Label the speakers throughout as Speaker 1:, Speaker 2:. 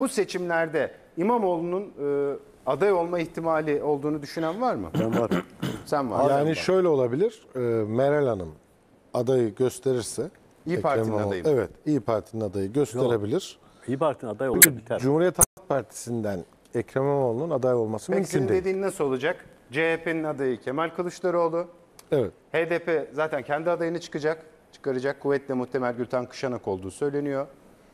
Speaker 1: Bu seçimlerde İmamoğlu'nun aday olma ihtimali olduğunu düşünen var mı?
Speaker 2: Ben varım.
Speaker 1: Sen var.
Speaker 3: Yani şöyle olabilir. Meral Hanım adayı gösterirse
Speaker 1: İYİ Parti'nin adayı mı?
Speaker 3: Evet, İYİ Parti'nin adayı gösterebilir.
Speaker 2: İYİ Parti'nin aday olur biter.
Speaker 3: Cumhuriyet Halk Partisi'nden Ekrem İmamoğlu'nun aday olması
Speaker 1: Peki
Speaker 3: mümkün
Speaker 1: senin
Speaker 3: değil.
Speaker 1: dediğin nasıl olacak? CHP'nin adayı Kemal Kılıçdaroğlu.
Speaker 3: Evet.
Speaker 1: HDP zaten kendi adayını çıkaracak. Kuvvetle muhtemel Gülten Kışanak olduğu söyleniyor.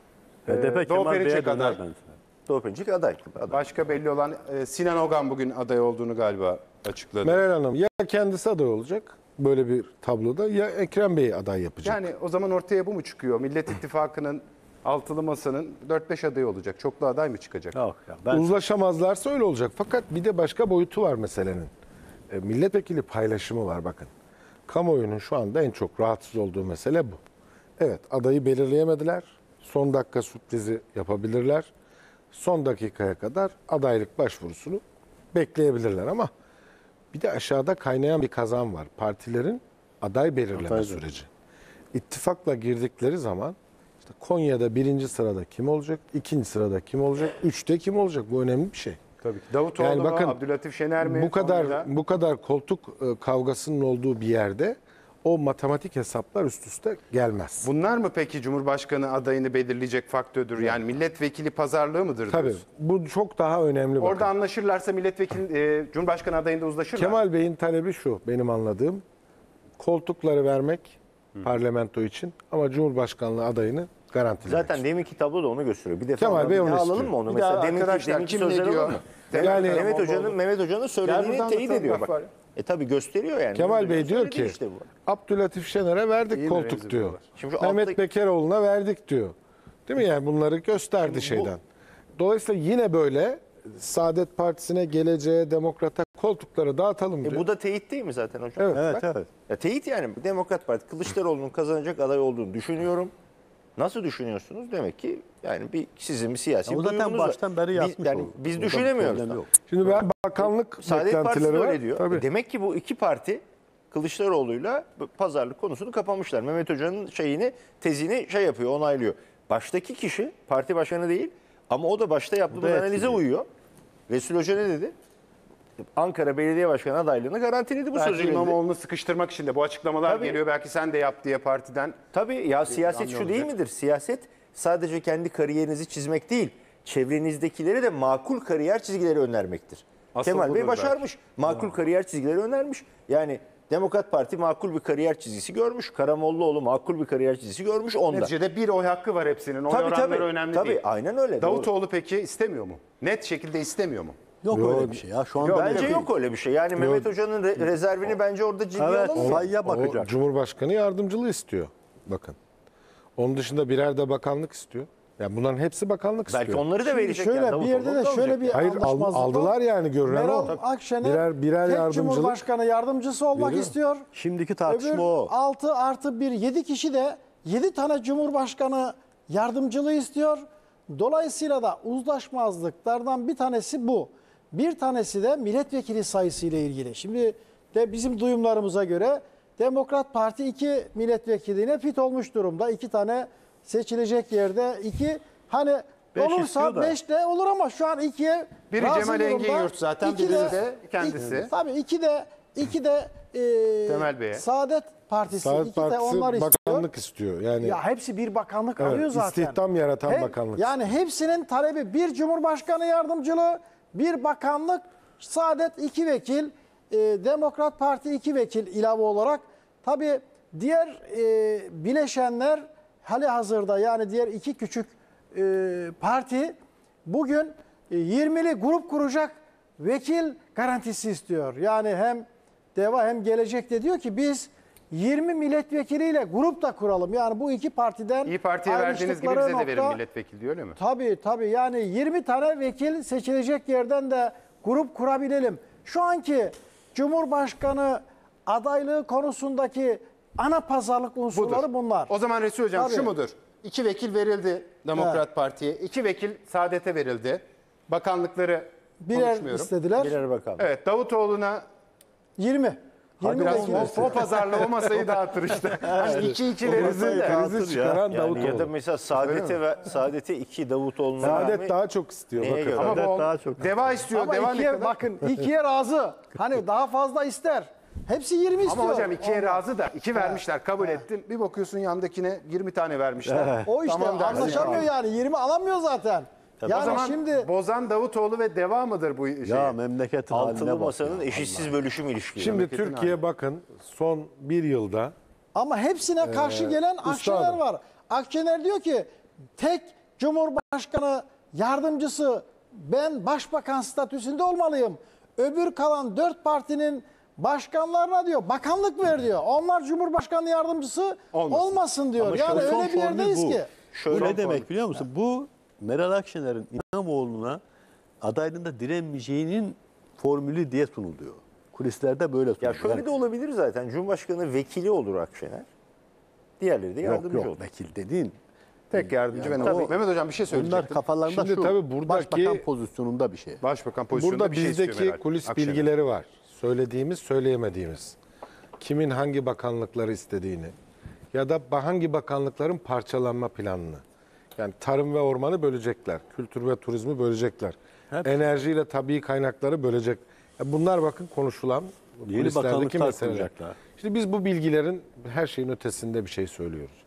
Speaker 2: HDP
Speaker 1: Doğu
Speaker 2: Kemal Bey'e
Speaker 1: Perinçek
Speaker 2: döner
Speaker 1: aday.
Speaker 2: bence.
Speaker 4: Doğu Perinçek aday.
Speaker 1: Başka belli olan Sinan Ogan bugün aday olduğunu galiba açıkladı.
Speaker 3: Meral Hanım ya kendisi aday olacak böyle bir tabloda ya Ekrem Bey aday yapacak.
Speaker 1: Yani o zaman ortaya bu mu çıkıyor? Millet İttifakı'nın altılı masanın 4-5 adayı olacak. Çoklu aday mı çıkacak?
Speaker 2: Yok ya. Ben
Speaker 3: Uzlaşamazlarsa öyle olacak. Fakat bir de başka boyutu var meselenin. Milletvekili paylaşımı var bakın. Kamuoyunun şu anda en çok rahatsız olduğu mesele bu. Evet, adayı belirleyemediler. Son dakika sürprizi yapabilirler. Son dakikaya kadar adaylık başvurusunu bekleyebilirler ama bir de aşağıda kaynayan bir kazan var. Partilerin aday belirleme süreci. İttifakla girdikleri zaman işte Konya'da birinci sırada kim olacak, ikinci sırada kim olacak, üçte kim olacak? Bu önemli bir şey.
Speaker 1: Tabii ki. Davutoğlu
Speaker 3: Yani
Speaker 1: mu,
Speaker 3: bakın,
Speaker 1: Abdülatif Şener mi?
Speaker 3: Bu kadar koltuk kavgasının olduğu bir yerde o matematik hesaplar üst üste gelmez.
Speaker 1: Bunlar mı peki Cumhurbaşkanı adayını belirleyecek faktördür? Yani milletvekili pazarlığı mıdır?
Speaker 3: Tabii
Speaker 1: diyorsun?
Speaker 3: bu çok daha önemli.
Speaker 1: Orada
Speaker 3: bakın.
Speaker 1: anlaşırlarsa milletvekili Cumhurbaşkanı adayında uzlaşırlar.
Speaker 3: Kemal Bey'in talebi şu benim anladığım. Koltukları vermek parlamento için ama Cumhurbaşkanlığı adayını garantilemek.
Speaker 4: Zaten deminki tablo da onu gösteriyor. Bir defa
Speaker 3: Kemal Bey onu
Speaker 4: alalım
Speaker 3: istiyor.
Speaker 4: mı onu?
Speaker 1: Bir
Speaker 4: Mesela
Speaker 1: daha arkadaşlar,
Speaker 4: deminki
Speaker 1: kim
Speaker 4: sözleri
Speaker 1: ne diyor?
Speaker 4: alalım mı?
Speaker 3: Yani
Speaker 4: Mehmet Hoca'nın söylediğini
Speaker 1: buradan
Speaker 4: teyit
Speaker 1: da
Speaker 4: ediyor
Speaker 1: laf
Speaker 4: bak.
Speaker 1: var.
Speaker 4: Tabii gösteriyor yani.
Speaker 3: Kemal
Speaker 4: Mehmet
Speaker 3: Bey
Speaker 4: Hoca'nın
Speaker 3: diyor
Speaker 4: söylediği
Speaker 3: ki
Speaker 4: işte bu.
Speaker 3: Abdülatif Şener'e verdik
Speaker 1: İyi mi
Speaker 3: koltuk
Speaker 1: remzi
Speaker 3: diyor.
Speaker 1: diyorlar?
Speaker 4: Şimdi şu
Speaker 3: Mehmet
Speaker 4: alttaki-
Speaker 3: Bekeroğlu'na verdik diyor. Değil mi yani bunları gösterdi şeyden. Dolayısıyla yine böyle Saadet Partisi'ne, Geleceğe, Demokrat'a koltukları dağıtalım diyor.
Speaker 4: Bu da teyit değil mi zaten hocam?
Speaker 3: Evet.
Speaker 2: evet evet.
Speaker 4: Ya teyit yani Demokrat Parti Kılıçdaroğlu'nun kazanacak aday olduğunu düşünüyorum. Nasıl düşünüyorsunuz? Demek ki yani sizin bir siyasi
Speaker 2: Ya o zaten
Speaker 4: duyumunuz var.
Speaker 2: baştan beri yazmış
Speaker 4: Yani
Speaker 2: o.
Speaker 4: biz
Speaker 2: Orada
Speaker 4: düşünemiyoruz.
Speaker 2: problem yok.
Speaker 3: Şimdi ben bakanlık
Speaker 4: Saadet Partisi de
Speaker 3: beklentileri var.
Speaker 4: öyle diyor.
Speaker 3: Tabii.
Speaker 4: Demek ki bu iki parti Kılıçdaroğlu'yla pazarlık konusunu kapamışlar. Mehmet Hoca'nın tezini yapıyor, onaylıyor. Baştaki kişi parti başkanı değil ama o da başta yaptığımız
Speaker 2: da
Speaker 4: analize
Speaker 2: etkiliyor.
Speaker 4: uyuyor. Resul Hoca ne dedi? Ankara Belediye Başkanı adaylığını garantiledi bu
Speaker 1: Belki
Speaker 4: sözüyle.
Speaker 1: İmamoğlu'nu sıkıştırmak için de bu açıklamalar
Speaker 4: Tabii.
Speaker 1: geliyor. Belki sen de yap diye partiden.
Speaker 4: Tabii ya siyaset şu değil midir? Siyaset sadece kendi kariyerinizi çizmek değil, çevrenizdekilere de makul kariyer çizgileri önermektir.
Speaker 1: Asıl
Speaker 4: Kemal Bey
Speaker 1: budur
Speaker 4: başarmış. Makul kariyer çizgileri önermiş. Yani Demokrat Parti makul bir kariyer çizgisi görmüş. Karamollaoğlu makul bir kariyer çizgisi görmüş onda.
Speaker 1: Neticede bir oy hakkı var hepsinin. Oy
Speaker 4: Tabii
Speaker 1: oranları
Speaker 4: tabii.
Speaker 1: önemli
Speaker 4: Tabii
Speaker 1: değil.
Speaker 4: aynen öyle. Doğru.
Speaker 1: Davutoğlu peki istemiyor mu? Net şekilde istemiyor mu?
Speaker 2: Yok öyle bir şey ya. Şu anda
Speaker 4: Bence yok öyle bir şey. Yani Mehmet Hoca'nın rezervini bence orada ciddiye
Speaker 2: Evet,
Speaker 4: alalım.
Speaker 2: sayıya
Speaker 3: O
Speaker 2: bakacak.
Speaker 3: Cumhurbaşkanı yardımcılığı istiyor. Bakın. Onun dışında birer de bakanlık istiyor. Yani bunların hepsi bakanlık
Speaker 4: Belki
Speaker 3: istiyor.
Speaker 4: onları da verecek.
Speaker 5: Şöyle
Speaker 4: yani
Speaker 5: bir yerde de
Speaker 4: Davutoğlu
Speaker 5: şöyle bir
Speaker 3: Hayır
Speaker 5: anlaşmazlık
Speaker 3: aldılar
Speaker 5: var.
Speaker 3: yani görünen
Speaker 5: Meral
Speaker 3: o.
Speaker 5: Akşener
Speaker 3: Birer
Speaker 5: tek
Speaker 3: yardımcılık.
Speaker 5: Cumhurbaşkanı yardımcısı olmak
Speaker 3: Veriyor.
Speaker 5: istiyor.
Speaker 2: Şimdiki tartışma
Speaker 5: Öbür
Speaker 2: o.
Speaker 5: 6 artı 1 7 kişi de 7 tane Cumhurbaşkanı yardımcılığı istiyor. Dolayısıyla da uzlaşmazlıklardan bir tanesi bu. Bir tanesi de milletvekili sayısı ile ilgili. Şimdi de bizim duyumlarımıza göre Demokrat Parti 2 milletvekiline fit olmuş durumda. 2 tane seçilecek yerde 2 hani
Speaker 2: Beş
Speaker 5: olursa
Speaker 2: istiyor da.
Speaker 5: 5 de olur ama şu an 2'ye
Speaker 1: Biri
Speaker 5: razı
Speaker 1: Cemal
Speaker 5: durumda.
Speaker 1: Engin-Yurt zaten,
Speaker 5: İki
Speaker 1: biri de kendisi.
Speaker 5: Tabii 2 de
Speaker 1: Temel Bey'e.
Speaker 5: Saadet Partisi,
Speaker 3: Saadet
Speaker 5: 2 de
Speaker 3: Partisi
Speaker 5: onlar istiyor.
Speaker 3: bakanlık istiyor. Yani
Speaker 5: Ya hepsi bir bakanlık
Speaker 3: Evet,
Speaker 5: arıyor zaten.
Speaker 3: istihdam yaratan bakanlık.
Speaker 5: Yani hepsinin talebi bir Cumhurbaşkanı yardımcılığı, bir bakanlık, Saadet 2 vekil, Demokrat Parti 2 vekil ilave olarak. Tabii diğer bileşenler halihazırda yani diğer iki küçük parti bugün 20'li grup kuracak vekil garantisi istiyor. Yani hem DEVA hem Gelecek de diyor ki biz 20 milletvekiliyle grup da kuralım. Yani bu iki partiden
Speaker 1: İyi Parti'ye verdiğiniz gibi bize de verin milletvekili diyor öyle mi?
Speaker 5: Tabii yani 20 tane vekil seçilecek yerden de grup kurabilelim. Şu anki Cumhurbaşkanı adaylığı konusundaki ana pazarlık unsurları bunlar.
Speaker 1: O zaman Resul Hocam
Speaker 5: Tabii.
Speaker 1: şu mudur? 2 vekil verildi Demokrat
Speaker 5: Evet.
Speaker 1: Parti'ye. 2 vekil Saadet'e verildi. Bakanlıkları
Speaker 5: Birer
Speaker 1: konuşmuyorum.
Speaker 5: istediler.
Speaker 4: Birer bakalım.
Speaker 1: Evet, Davutoğlu'na
Speaker 5: 20.
Speaker 1: Abi
Speaker 5: 20
Speaker 1: biraz
Speaker 5: vekil.
Speaker 1: o pazarla o masayı dağıtır işte. Hani 2-2 verirsin de.
Speaker 3: Krizi çıkaran
Speaker 4: Yani
Speaker 3: Davutoğlu.
Speaker 4: ya da mesela Saadet'e 2 Davutoğlu'na
Speaker 3: Saadet daha çok istiyor.
Speaker 4: Neye
Speaker 3: Bakın.
Speaker 4: göre?
Speaker 1: Ama bu
Speaker 2: Daha çok.
Speaker 1: deva istiyor.
Speaker 5: Ama
Speaker 1: Deva ne
Speaker 5: ikiye,
Speaker 1: kadar?
Speaker 5: bakın 2'ye razı. Hani daha fazla ister. Hepsi 20 istiyor.
Speaker 1: Ama hocam 2'ye razı da 2 vermişler kabul ettim. Bir bakıyorsun yandakine 20 tane vermişler.
Speaker 5: O işte
Speaker 1: Tamam dersin.
Speaker 5: anlaşamıyor yani. 20 alamıyor zaten. Yani
Speaker 1: O zaman
Speaker 5: şimdi
Speaker 1: bozan Davutoğlu ve deva mıdır bu şey?
Speaker 2: Ya memleketin haline
Speaker 4: altılı
Speaker 2: bak
Speaker 4: masanın
Speaker 2: ya.
Speaker 4: eşitsiz bölüşüm ilişkileri.
Speaker 3: Şimdi Türkiye bakın son bir yılda
Speaker 5: ama hepsine karşı gelen Akşener
Speaker 3: üstadım.
Speaker 5: var. Akşener diyor ki tek Cumhurbaşkanı yardımcısı ben başbakan statüsünde olmalıyım. Öbür kalan 4 partinin başkanlarına diyor bakanlık ver diyor. Onlar Cumhurbaşkanı yardımcısı olmasın diyor.
Speaker 2: Ama
Speaker 5: Yani
Speaker 2: son
Speaker 5: öyle bir
Speaker 2: formül
Speaker 5: yerdeyiz
Speaker 2: bu.
Speaker 5: ki.
Speaker 2: Bu ne demek biliyor musun? Bu Meral Akşener'in İmamoğlu'na adaylığında direnmeyeceğinin formülü diye sunuluyor. Kulislerde böyle
Speaker 4: Ya
Speaker 2: sunuluyor.
Speaker 4: şöyle de olabilir zaten. Cumhurbaşkanı vekili olur Akşener. Diğerleri de
Speaker 2: yok
Speaker 4: yardımcı
Speaker 2: yok
Speaker 4: olur.
Speaker 2: vekil dediğin.
Speaker 1: Tek yardımcı ben
Speaker 2: tabii.
Speaker 1: oldum. Mehmet hocam bir şey
Speaker 2: Onlar
Speaker 1: söyleyecektim.
Speaker 2: kafalarında
Speaker 3: Şimdi
Speaker 2: şu
Speaker 3: tabii buradaki-
Speaker 2: başbakan pozisyonunda bir şey.
Speaker 1: Başbakan pozisyonunda
Speaker 3: burada
Speaker 1: bir şey istiyor
Speaker 3: bizdeki
Speaker 1: Meral
Speaker 3: kulis
Speaker 1: Akşener.
Speaker 3: bilgileri var. Söylediğimiz, söyleyemediğimiz. Kimin hangi bakanlıkları istediğini ya da hangi bakanlıkların parçalanma planını. Yani tarım ve ormanı bölecekler. Kültür ve turizmi bölecekler. Enerjiyle tabii kaynakları bölecek. Ya bunlar bakın konuşulan
Speaker 2: Yeni
Speaker 3: kulislerdeki
Speaker 2: bakanlıklar
Speaker 3: meseleler.
Speaker 2: kuracaklar.
Speaker 3: Şimdi biz bu bilgilerin her şeyin ötesinde bir şey söylüyoruz.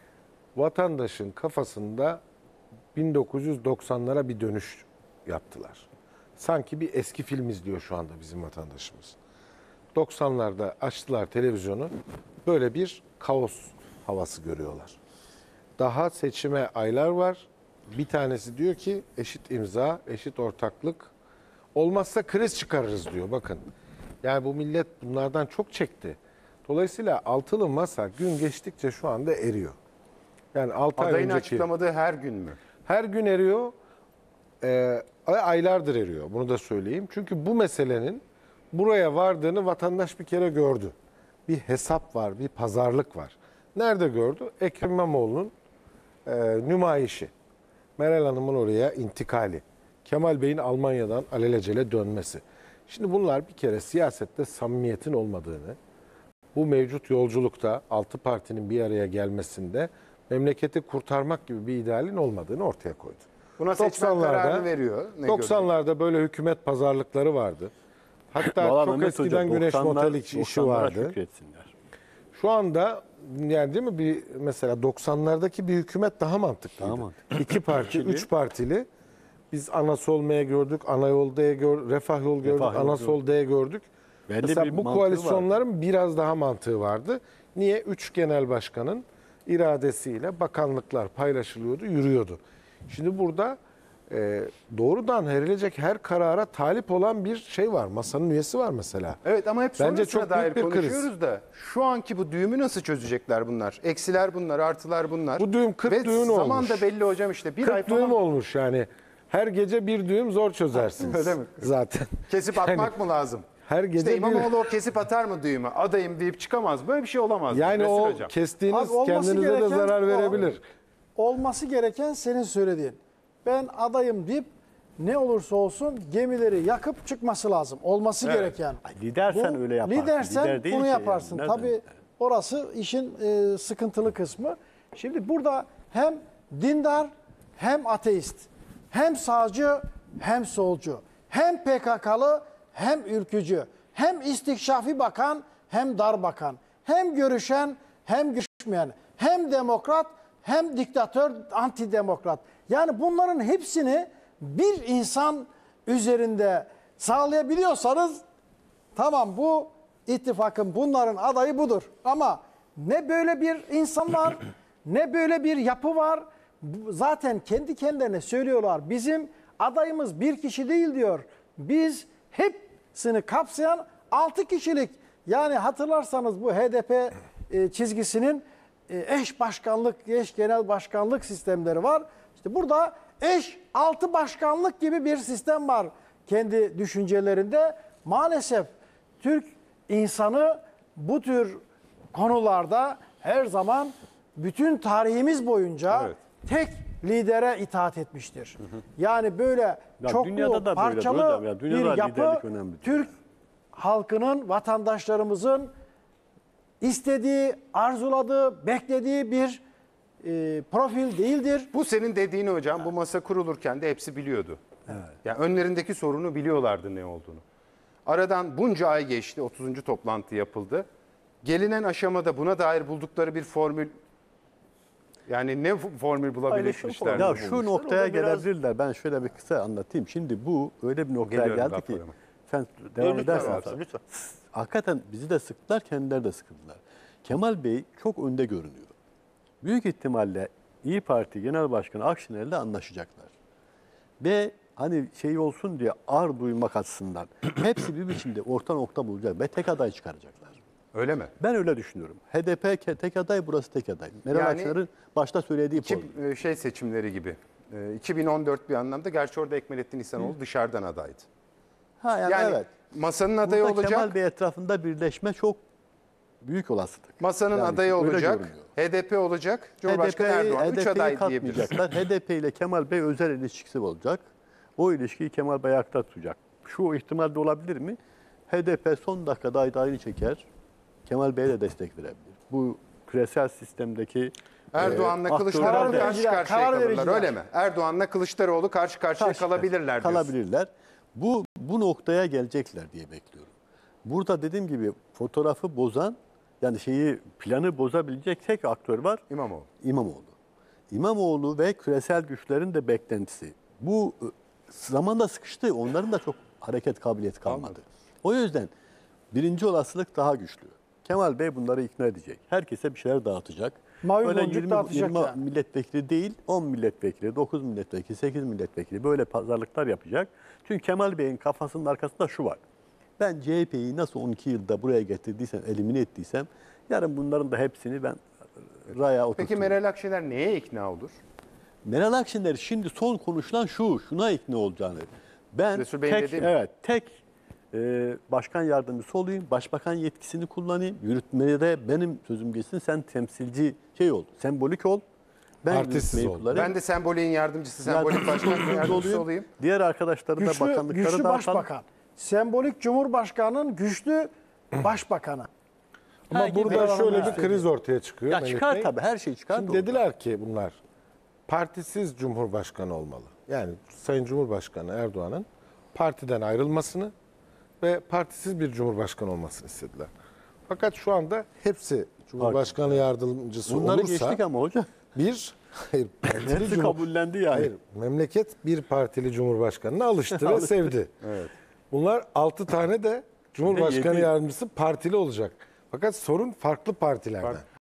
Speaker 3: Vatandaşın kafasında 1990'lara bir dönüş yaptılar. Sanki bir eski film izliyor şu anda bizim vatandaşımız. 90'larda açtılar televizyonu, böyle bir kaos havası görüyorlar. Daha seçime aylar var. Bir tanesi diyor ki eşit imza, eşit ortaklık. Olmazsa kriz çıkarırız diyor bakın. Yani bu millet bunlardan çok çekti. Dolayısıyla altılı masa gün geçtikçe şu anda eriyor. Yani 6 ay
Speaker 1: Adayın
Speaker 3: önceki
Speaker 1: açıklamadığı her gün mü?
Speaker 3: her gün eriyor. Aylardır eriyor. Bunu da söyleyeyim. Çünkü bu meselenin buraya vardığını vatandaş bir kere gördü. Bir hesap var, bir pazarlık var. Nerede gördü? Ekrem İmamoğlu'nun nümayişi. Meral Hanım'ın oraya intikali. Kemal Bey'in Almanya'dan alelacele dönmesi. Şimdi bunlar bir kere siyasette samimiyetin olmadığını, bu mevcut yolculukta 6 partinin bir araya gelmesinde memleketi kurtarmak gibi bir idealin olmadığını ortaya koydu.
Speaker 1: Buna seçmen kararını veriyor. Ne gördük?
Speaker 3: 90'larda böyle hükümet pazarlıkları vardı. Hatta
Speaker 2: Vallahi
Speaker 3: çok
Speaker 2: Mehmet
Speaker 3: eskiden
Speaker 2: Hoca,
Speaker 3: Güneş
Speaker 2: 90'lar
Speaker 3: Motel işi
Speaker 2: 90'lara
Speaker 3: vardı.
Speaker 2: şükretsinler.
Speaker 3: Şu anda yani değil mi bir mesela 90'lardaki bir hükümet daha mantıklıydı.
Speaker 2: Daha mantıklı.
Speaker 3: 2 parti, 3 partili. Biz ana sol M'ye gördük, ana yol D'ye gördük, refah yol gördük,
Speaker 2: Refah yol
Speaker 3: ana
Speaker 2: gördük.
Speaker 3: sol D'ye gördük.
Speaker 2: Belli
Speaker 3: Mesela
Speaker 2: bir
Speaker 3: bu
Speaker 2: mantığı
Speaker 3: koalisyonların biraz daha mantığı vardı. Niye? 3 genel başkanın iradesiyle bakanlıklar paylaşılıyordu, yürüyordu. Şimdi burada doğrudan verilecek her karara talip olan bir şey var. Masanın üyesi var mesela.
Speaker 1: Evet ama hep
Speaker 3: Bence
Speaker 1: sonrasına
Speaker 3: çok
Speaker 1: dair
Speaker 3: büyük bir kriz.
Speaker 1: konuşuyoruz da şu anki bu düğümü nasıl çözecekler bunlar? Eksiler bunlar, artılar bunlar.
Speaker 3: Bu düğüm 40
Speaker 1: Ve
Speaker 3: düğün
Speaker 1: zaman
Speaker 3: olmuş.
Speaker 1: da belli hocam işte. Bir
Speaker 3: 40
Speaker 1: ay
Speaker 3: düğüm
Speaker 1: falan
Speaker 3: olmuş yani. Her gece bir düğüm zor çözersiniz.
Speaker 1: Öyle mi?
Speaker 3: Zaten.
Speaker 1: kesip atmak mı lazım?
Speaker 3: Her gece
Speaker 1: İşte
Speaker 3: bir...
Speaker 1: İmamoğlu o kesip atar mı düğümü? Adayım deyip çıkamaz. Böyle bir şey olamaz.
Speaker 3: Yani
Speaker 1: Resul
Speaker 3: o
Speaker 1: hocam.
Speaker 3: kestiğiniz
Speaker 5: Abi olması
Speaker 3: kendinize de
Speaker 5: gereken
Speaker 3: zarar
Speaker 5: o.
Speaker 3: verebilir.
Speaker 5: Olması gereken senin söylediğin. Ben adayım deyip ne olursa olsun gemileri yakıp çıkması lazım. Olması gereken.
Speaker 2: Ay, lidersen öyle yaparsın.
Speaker 5: Lidersen
Speaker 2: Lider değil
Speaker 5: bunu
Speaker 2: ki
Speaker 5: yaparsın.
Speaker 2: yani.
Speaker 5: Tabii
Speaker 2: Nereden?
Speaker 5: orası işin sıkıntılı kısmı. Şimdi burada hem dindar hem ateist, hem sağcı hem solcu, hem PKK'lı hem ülkücü, hem istikşafi bakan hem dar bakan, hem görüşen hem görüşmeyen, hem demokrat hem diktatör, antidemokrat. Yani bunların hepsini bir insan üzerinde sağlayabiliyorsanız tamam bu ittifakın bunların adayı budur. Ama ne böyle bir insan var ne böyle bir yapı var. Zaten kendi kendilerine söylüyorlar. Bizim adayımız bir kişi değil diyor. Biz hepsini kapsayan 6 kişilik yani hatırlarsanız bu HDP çizgisinin eş başkanlık, eş genel başkanlık sistemleri var. İşte burada eş 6 başkanlık gibi bir sistem var kendi düşüncelerinde. Maalesef Türk insanı bu tür konularda her zaman bütün tarihimiz boyunca tek lidere itaat etmiştir. Yani böyle çoklu,
Speaker 2: dünyada da böyle
Speaker 5: parçalı
Speaker 2: hocam ya, dünyada
Speaker 5: bir yapı
Speaker 2: liderlik önemli.
Speaker 5: Türk halkının, vatandaşlarımızın istediği, arzuladığı, beklediği bir profil değildir.
Speaker 1: Bu senin dediğini hocam, bu masa kurulurken de hepsi biliyordu. Yani önlerindeki sorunu biliyorlardı ne olduğunu. Aradan bunca ay geçti, 30. toplantı yapıldı. Gelinen aşamada buna dair buldukları bir formül, yani ne formül bulabilmişler?
Speaker 2: Ya
Speaker 4: Olmuşlar.
Speaker 2: şu noktaya
Speaker 4: O da biraz-
Speaker 2: gelebilirler. Ben şöyle bir kısa anlatayım. Şimdi bu öyle bir noktaya
Speaker 1: Geliyorum
Speaker 2: geldi ki
Speaker 1: laflarıma.
Speaker 2: sen devam
Speaker 4: Lütfen
Speaker 2: edersen
Speaker 4: abi,
Speaker 2: sonra.
Speaker 4: lütfen.
Speaker 2: Hakikaten bizi de sıktılar, kendileri de sıkıldılar. Kemal Bey çok önde görünüyor. Büyük ihtimalle İyi Parti Genel Başkanı Akşener'le anlaşacaklar. Ve hani şey olsun diye ar duymak açısından hepsi bir biçimde orta nokta bulacak ve tek aday çıkaracaklar.
Speaker 1: Öyle mi?
Speaker 2: Ben öyle düşünüyorum. HDP tek aday, burası tek aday. Meral
Speaker 1: Yani
Speaker 2: Akşener'in başta söylediği formül.
Speaker 1: Şey seçimleri gibi. 2014 bir anlamda, gerçi orada Ekmelettin İhsanoğlu dışarıdan adaydı.
Speaker 2: Ha yani,
Speaker 1: Yani
Speaker 2: evet.
Speaker 1: masanın adayı
Speaker 2: Burada
Speaker 1: olacak,
Speaker 2: Kemal Bey etrafında birleşme çok büyük olasılık.
Speaker 1: masanın
Speaker 2: Yani
Speaker 1: adayı
Speaker 2: öyle
Speaker 1: olacak,
Speaker 2: görünüyor.
Speaker 1: HDP olacak, Cumhurbaşkanı Erdoğan. 3 aday diyebiliriz.
Speaker 2: katmayacaklar. HDP ile Kemal Bey özel ilişkisi olacak. O ilişkiyi Kemal Bey ayakta tutacak. Şu ihtimal de olabilir mi? HDP son dakikada adayını çeker. Kemal Bey'e de destek verebilir. Bu küresel sistemdeki
Speaker 1: Erdoğan'la
Speaker 2: aktörler
Speaker 1: Kılıçdaroğlu
Speaker 2: de
Speaker 1: karşı karşıya
Speaker 5: karar
Speaker 1: kalırlar,
Speaker 5: vericiler.
Speaker 1: öyle mi? Erdoğan'la Kılıçdaroğlu karşı karşıya kalabilirler diyorsun.
Speaker 2: kalabilirler. Bu noktaya gelecekler diye bekliyorum. Burada dediğim gibi fotoğrafı bozan, yani planı bozabilecek tek aktör var.
Speaker 1: İmamoğlu.
Speaker 2: İmamoğlu. İmamoğlu ve küresel güçlerin de beklentisi. Bu zamanda sıkıştı. Onların da çok hareket kabiliyeti kalmadı. O yüzden birinci olasılık daha güçlü. Kemal Bey bunları ikna edecek. Herkese bir şeyler dağıtacak.
Speaker 5: Mavi
Speaker 2: Öyle
Speaker 5: boncuk dağıtacak
Speaker 2: 20
Speaker 5: yani.
Speaker 2: milletvekili değil, 10 milletvekili, 9 milletvekili, 8 milletvekili böyle pazarlıklar yapacak. Çünkü Kemal Bey'in kafasının arkasında şu var. Ben CHP'yi nasıl 12 yılda buraya getirdiysem, elimine ettiysem, yarın bunların da hepsini ben raya oturturum.
Speaker 1: Peki Meral Akşener neye ikna olur?
Speaker 2: Meral Akşener şimdi son konuşulan şuna ikna olacağını. Ben
Speaker 1: Resul Bey'in dediği mi?
Speaker 2: tek başkan yardımcısı olayım, başbakan yetkisini kullanayım, yürütmede benim sözüm geçsin, sen temsilci ol, sembolik ol. Ben
Speaker 3: Partisiz
Speaker 2: yürütmeyi
Speaker 3: ol.
Speaker 2: kullanayım.
Speaker 1: Ben de sembolin yardımcısı, sembolik başkan yardımcısı olayım.
Speaker 2: Diğer arkadaşları da
Speaker 5: Güçlü
Speaker 2: bakanlıkları dağıtalım.
Speaker 5: başbakan. Sembolik Cumhurbaşkanı'nın güçlü başbakanı.
Speaker 3: Ama
Speaker 2: gibi
Speaker 3: burada
Speaker 2: bir
Speaker 3: şöyle bir
Speaker 5: anlamda.
Speaker 3: kriz ortaya çıkıyor.
Speaker 2: Ya
Speaker 3: Melih
Speaker 2: çıkar
Speaker 3: Bey.
Speaker 2: tabii, her şey çıkar.
Speaker 3: Şimdi
Speaker 2: da orada.
Speaker 3: dediler ki bunlar partisiz cumhurbaşkanı olmalı. Yani Sayın Cumhurbaşkanı Erdoğan'ın partiden ayrılmasını ve partisiz bir cumhurbaşkanı olmasını istediler. Fakat şu anda hepsi Cumhurbaşkanı yardımcısı
Speaker 2: Bunları
Speaker 3: olursa
Speaker 2: geçtik ama hocam.
Speaker 3: hayır, partili
Speaker 2: Hepsi kabullendi yani.
Speaker 3: Hayır, memleket bir partili cumhurbaşkanına alıştı ve sevdi. Bunlar 6 tane de Cumhurbaşkanı
Speaker 2: Yedi.
Speaker 3: yardımcısı partili olacak. Fakat sorun farklı partilerden.